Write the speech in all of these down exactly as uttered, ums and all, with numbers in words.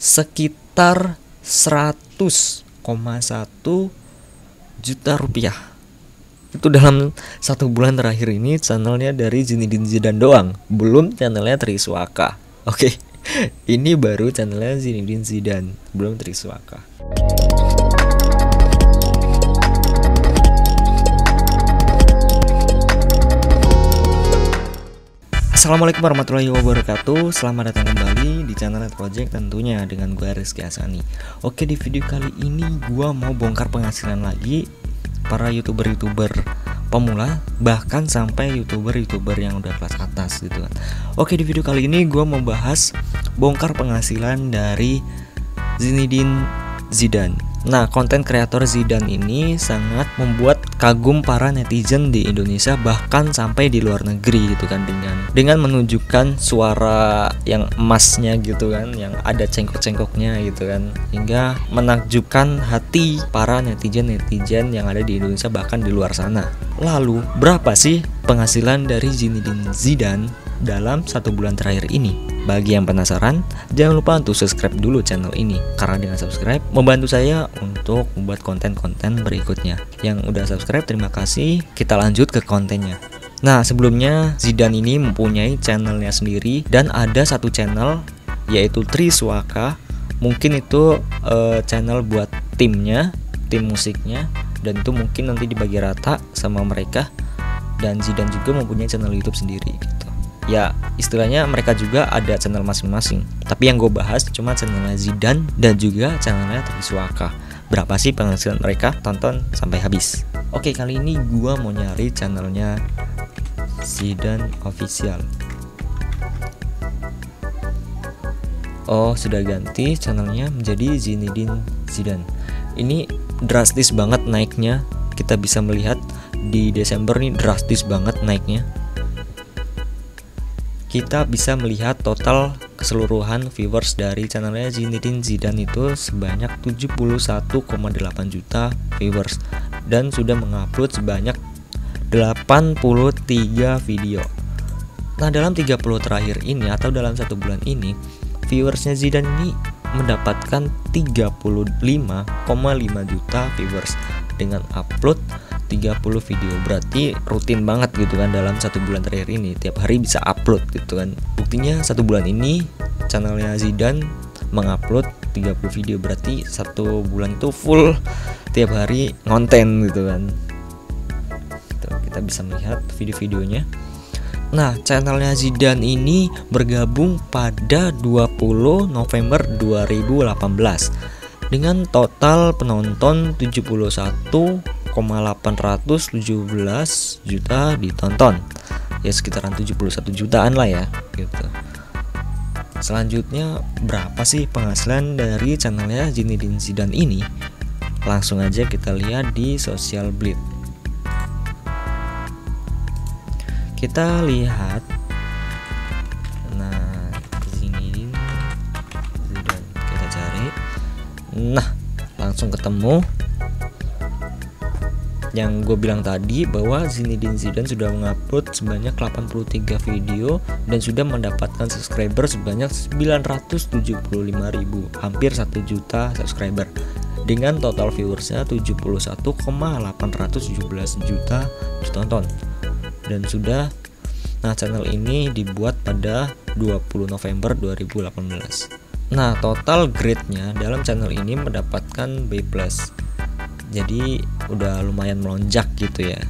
sekitar seratus koma satu juta rupiah. Itu dalam satu bulan terakhir ini channelnya dari Zinedine Zidane doang, belum channelnya Triswaka. Oke, ini baru channelnya Zinedine Zidane, belum Triswaka. Assalamualaikum warahmatullahi wabarakatuh. Selamat datang kembali di channel Net Project, tentunya dengan gue Rizky Hasani. Oke, di video kali ini gue mau bongkar penghasilan lagi para youtuber-youtuber pemula, bahkan sampai youtuber-youtuber yang udah kelas atas gitu kan. Oke, di video kali ini gue mau bahas bongkar penghasilan dari Zinedine Zidane. Nah, konten kreator Zidane ini sangat membuat kagum para netizen di Indonesia, bahkan sampai di luar negeri gitu kan, dengan dengan menunjukkan suara yang emasnya gitu kan, yang ada cengkok-cengkoknya gitu kan, hingga menakjubkan hati para netizen-netizen yang ada di Indonesia bahkan di luar sana. Lalu, berapa sih penghasilan dari Zinedine Zidane dalam satu bulan terakhir ini? Bagi yang penasaran, jangan lupa untuk subscribe dulu channel ini, karena dengan subscribe membantu saya untuk membuat konten-konten berikutnya. Yang udah subscribe, terima kasih. Kita lanjut ke kontennya. Nah, sebelumnya Zidane ini mempunyai channelnya sendiri, dan ada satu channel yaitu Triswaka. Mungkin itu uh, channel buat timnya, tim musiknya, dan itu mungkin nanti dibagi rata sama mereka. Dan Zidane juga mempunyai channel YouTube sendiri gitu. Ya, istilahnya mereka juga ada channel masing-masing. Tapi yang gue bahas cuma channelnya Zidane dan juga channelnya Triswaka. Berapa sih penghasilan mereka? Tonton sampai habis. Oke, kali ini gue mau nyari channelnya Zidane Official. Oh, sudah ganti channelnya menjadi Zinedine Zidane. Ini drastis banget naiknya. Kita bisa melihat di Desember nih drastis banget naiknya. Kita bisa melihat total keseluruhan viewers dari channelnya Zinedine Zidane itu sebanyak tujuh puluh satu koma delapan juta viewers, dan sudah mengupload sebanyak delapan puluh tiga video. Nah, dalam tiga puluh terakhir ini atau dalam satu bulan ini, viewersnya Zidane ini mendapatkan tiga puluh lima koma lima juta viewers dengan upload tiga puluh video. Berarti rutin banget gitu kan dalam satu bulan terakhir ini, tiap hari bisa upload gitu kan. Buktinya satu bulan ini channelnya Zidane mengupload tiga puluh video, berarti satu bulan itu full tiap hari ngonten gitu kan. Tuh, kita bisa melihat video-videonya. Nah, channelnya Zidane ini bergabung pada dua puluh November dua ribu delapan belas dengan total penonton tujuh puluh satu koma delapan tujuh belas juta ditonton. Ya, sekitaran tujuh puluh satu jutaan lah ya gitu. Selanjutnya, berapa sih penghasilan dari channelnya Zinedine Zidane ini? Langsung aja kita lihat di Social Blade. Kita lihat. Nah, Zinedine Zidane kita cari. Nah, langsung ketemu yang gue bilang tadi, bahwa Zinedine Zidane sudah mengupload sebanyak delapan puluh tiga video dan sudah mendapatkan subscriber sebanyak sembilan ratus tujuh puluh lima ribu, hampir satu juta subscriber, dengan total viewersnya tujuh puluh satu koma delapan tujuh belas juta ditonton. Dan sudah, nah channel ini dibuat pada dua puluh November dua ribu delapan belas. Nah, total grade-nya dalam channel ini mendapatkan B plus. Jadi udah lumayan melonjak gitu ya.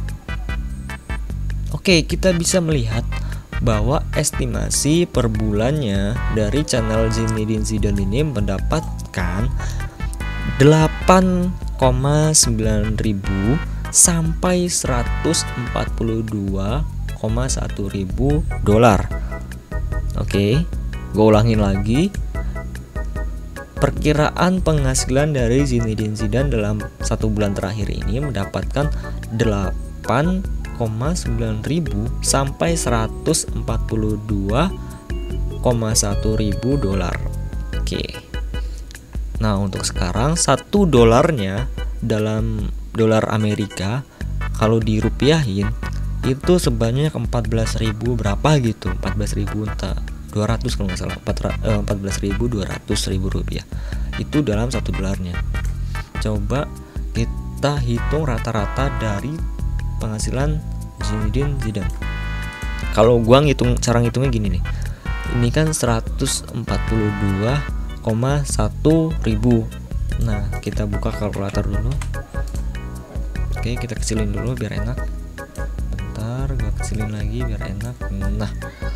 Oke, kita bisa melihat bahwa estimasi per bulannya dari channel Zinedine Zidane ini mendapatkan delapan koma sembilan ribu sampai seratus empat puluh dua koma satu ribu dolar. Oke, gue ulangin lagi. Perkiraan penghasilan dari Zinedine Zidane dalam satu bulan terakhir ini mendapatkan delapan koma sembilan ribu sampai seratus empat puluh dua koma satu ribu dolar. Oke. Nah, untuk sekarang satu dolarnya dalam dolar Amerika kalau dirupiahin itu sebanyak empat belas ribu berapa gitu, empat belas ribu entah dua ratus kalau nggak salah, empat belas ribu dua ratus ribu rupiah itu dalam satu dolarnya. Coba kita hitung rata-rata dari penghasilan Zinedine Zidane. Kalau gua ngitung, cara ngitungnya gini nih, ini kan seratus empat puluh dua koma satu ribu. Nah, kita buka kalkulator dulu. Oke, kita kecilin dulu biar enak. Bentar, gua kecilin lagi biar enak. Nah,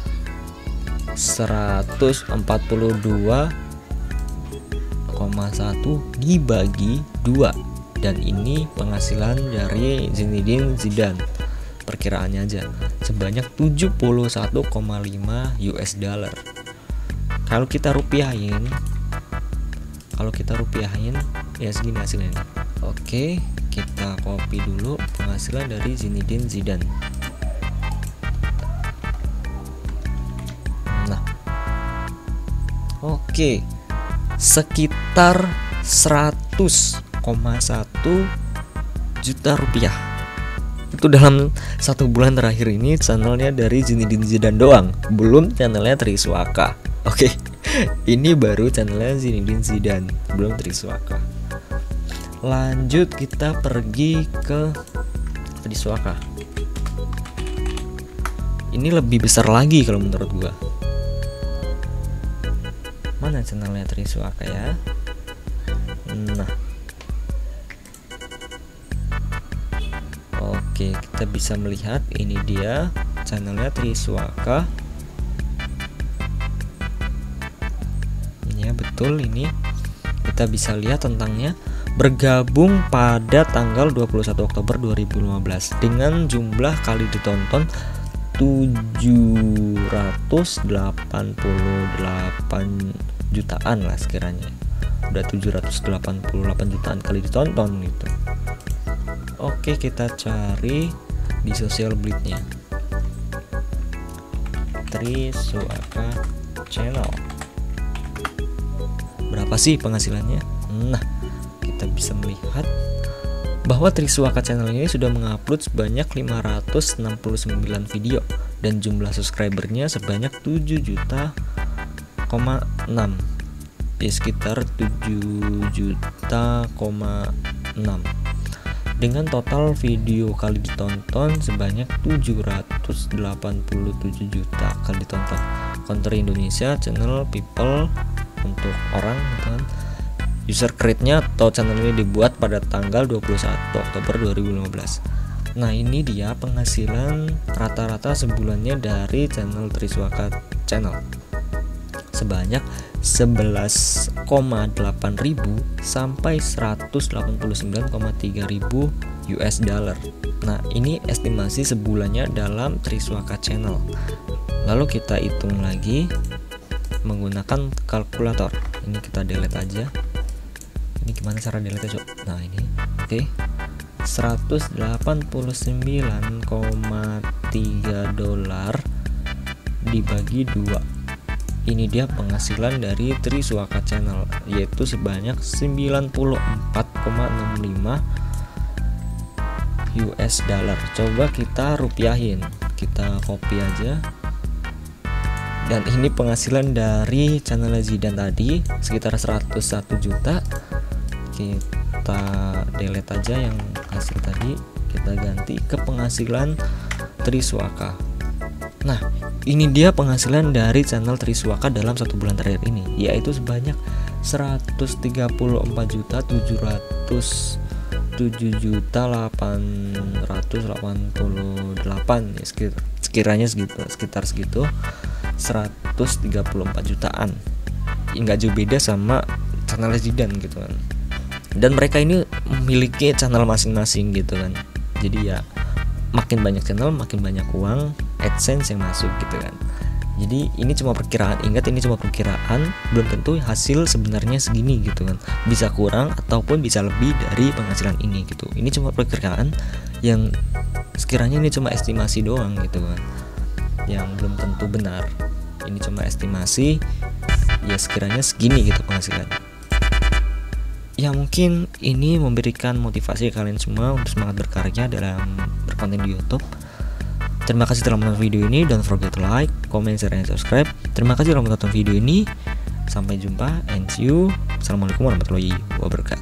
seratus empat puluh dua koma satu dibagi dua, dan ini penghasilan dari Zinedine Zidane. Perkiraannya aja sebanyak tujuh puluh satu koma lima U S dollar. Kalau kita rupiahin, kalau kita rupiahin ya segini hasilnya. Oke, kita copy dulu penghasilan dari Zinedine Zidane. Nah, oke, sekitar seratus koma satu juta rupiah. Itu dalam satu bulan terakhir ini channelnya dari Zinedine Zidane doang, belum channelnya Triswaka. Oke, ini baru channelnya Zinedine Zidane, belum Triswaka. Lanjut kita pergi ke Triswaka. Ini lebih besar lagi kalau menurut gua. Mana channelnya Triswaka ya? Nah, oke, kita bisa melihat ini dia channelnya Triswaka. Ya betul, ini kita bisa lihat tentangnya. Bergabung pada tanggal dua puluh satu Oktober dua ribu lima belas dengan jumlah kali ditonton tujuh ratus delapan puluh delapan jutaan lah sekiranya. Udah tujuh ratus delapan puluh delapan jutaan kali ditonton gitu. Oke, kita cari di social blade-nya. Triswaka channel. Berapa sih penghasilannya? Nah, kita bisa melihat bahwa Triswaka channel ini sudah mengupload sebanyak lima ratus enam puluh sembilan video dan jumlah subscribernya sebanyak tujuh juta koma enam, ya sekitar tujuh juta koma enam, dengan total video kali ditonton sebanyak tujuh ratus delapan puluh tujuh juta kali ditonton. Counter Indonesia, channel people untuk orang gitu kan. User create-nya atau channel ini dibuat pada tanggal dua puluh satu Oktober dua ribu lima belas. Nah, ini dia penghasilan rata-rata sebulannya dari channel Triswaka channel. Sebanyak sebelas koma delapan ribu sampai seratus delapan puluh sembilan koma tiga ribu U S dollar. Nah, ini estimasi sebulannya dalam Triswaka channel. Lalu kita hitung lagi menggunakan kalkulator. Ini kita delete aja. Ini gimana cara delete, Cok? Nah, ini. Oke. seratus delapan puluh sembilan koma tiga dolar dibagi dua. Ini dia penghasilan dari Triswaka channel, yaitu sebanyak sembilan puluh empat koma enam lima U S dollar. Coba kita rupiahin. Kita copy aja. Dan ini penghasilan dari channel Zidane tadi sekitar seratus satu juta. Kita delete aja yang hasil tadi, kita ganti ke penghasilan Triswaka. Nah, ini dia penghasilan dari channel Triswaka dalam satu bulan terakhir ini, yaitu sebanyak seratus tiga puluh empat juta tujuh ratus tujuh juta delapan ratus delapan puluh delapan, ya sekitar, sekiranya segitu, sekitar segitu, seratus tiga puluh empat jutaan. Nggak jauh beda sama channel Zidane gitu kan. Dan mereka ini memiliki channel masing-masing gitu kan. Jadi ya makin banyak channel makin banyak uang AdSense yang masuk gitu kan. Jadi ini cuma perkiraan, ingat ini cuma perkiraan, belum tentu hasil sebenarnya segini gitu kan. Bisa kurang ataupun bisa lebih dari penghasilan ini gitu. Ini cuma perkiraan yang sekiranya ini cuma estimasi doang gitu kan, yang belum tentu benar. Ini cuma estimasi, ya sekiranya segini gitu penghasilan. Ya mungkin ini memberikan motivasi kalian semua untuk semangat berkarya dalam berkonten di YouTube. Terima kasih telah menonton video ini. Don't forget to like, comment, share, and subscribe. Terima kasih telah menonton video ini. Sampai jumpa and see you. Assalamualaikum warahmatullahi wabarakatuh.